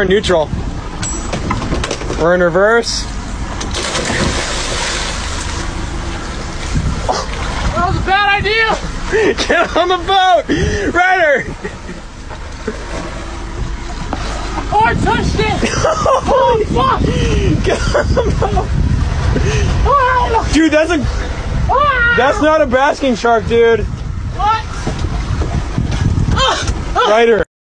We're in neutral. We're in reverse. That was a bad idea! Get on the boat! Ryder! Oh, I touched it! Holy fuck! Get on the boat! Oh, dude, that's not a basking shark, dude. what? Ryder.